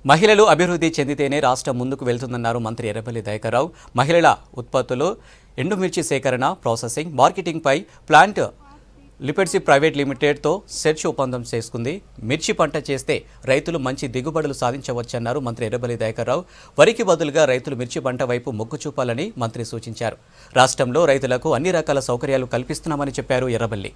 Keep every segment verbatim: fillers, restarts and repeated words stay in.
మహిళలు అభివృద్ధి చెందితేనే రాష్ట్రం ముందుకు వెళ్తుందన్నారు మంత్రి ఎర్రబెల్లి దయాకర్ రావు. మహిళల ఉత్పత్తులు, ఎండుమిర్చి సేకరణ, ప్రాసెసింగ్, మార్కెటింగ్పై ప్లాంట్ లిపెడ్సీ ప్రైవేట్ లిమిటెడ్తో సెర్చ్ ఒప్పందం చేసుకుంది. మిర్చి పంట చేస్తే రైతులు మంచి దిగుబడులు సాధించవచ్చన్నారు మంత్రి ఎర్రబెల్లి దయాకర్ రావు. వరికి బదులుగా రైతులు మిర్చి పంట వైపు మొగ్గు చూపాలని మంత్రి సూచించారు. రాష్ట్రంలో రైతులకు అన్ని రకాల సౌకర్యాలు కల్పిస్తున్నామని చెప్పారు ఎర్రబెల్లి.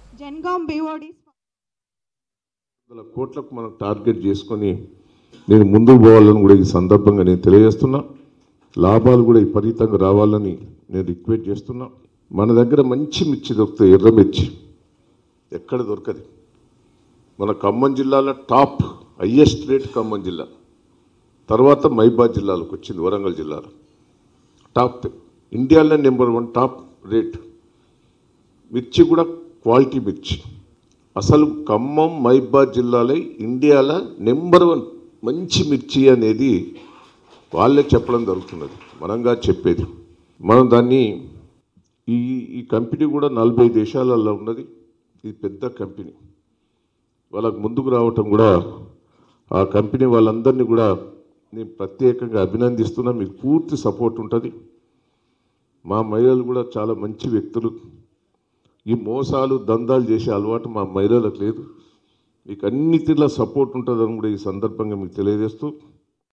కోట్లకు మనం టార్గెట్ చేసుకొని నేను ముందుకు పోవాలని కూడా ఈ సందర్భంగా నేను తెలియజేస్తున్నా. లాభాలు కూడా విపరీతంగా రావాలని నేను రిక్వెస్ట్ చేస్తున్నా. మన దగ్గర మంచి మిర్చి దొరుకుతాయి, ఎర్ర మిర్చి ఎక్కడ దొరకదు. మన ఖమ్మం జిల్లాలో టాప్ హయ్యెస్ట్ రేట్ ఖమ్మం జిల్లా, తర్వాత మహబూబాబాద్ జిల్లాలోకి వచ్చింది, వరంగల్ జిల్లాలో టాప్, ఇండియాలో నెంబర్ వన్ టాప్ రేట్ మిర్చి, కూడా క్వాలిటీ మిర్చి. అసలు ఖమ్మం మహబూబాబాద్ జిల్లాలో ఇండియాలో నెంబర్ వన్ మంచి మిర్చి అనేది వాళ్ళే చెప్పడం జరుగుతున్నది, మనంగా చెప్పేది. మనం దాన్ని ఈ ఈ కంపెనీ కూడా నలభై దేశాలలో ఉన్నది. ఇది పెద్ద కంపెనీ. వాళ్ళకు ముందుకు రావటం కూడా ఆ కంపెనీ వాళ్ళందరినీ కూడా నేను ప్రత్యేకంగా అభినందిస్తున్నా. మీకు పూర్తి సపోర్ట్ ఉంటుంది. మా మహిళలు కూడా చాలా మంచి వ్యక్తులు. ఈ మోసాలు దందాలు చేసే అలవాటు మా మహిళలకు లేదు. మీకు అన్నిటిలో సపోర్ట్ ఉంటుందని కూడా ఈ సందర్భంగా మీకు తెలియజేస్తూ